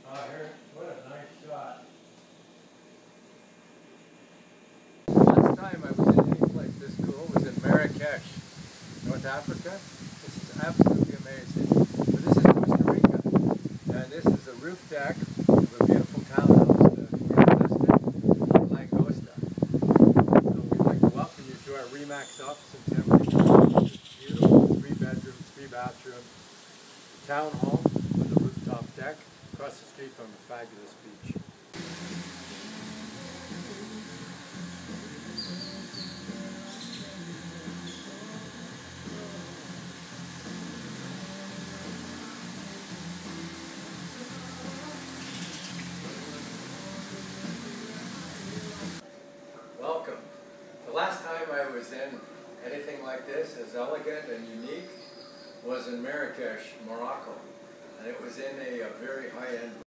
Oh, here, what a nice shot. Last time I was in any place this cool was in Marrakesh, North Africa. This is absolutely amazing. But this is Costa Rica, and this is a roof deck of a beautiful townhouse that we listed in Langosta. So we'd like to welcome you to our Remax office in Tempe. It's a beautiful 3-bedroom, 3-bathroom townhome with a rooftop deck across the street from a fabulous beach. Welcome. The last time I was in anything like this, as elegant and unique, was in Marrakesh, Morocco. And it was in a very high-end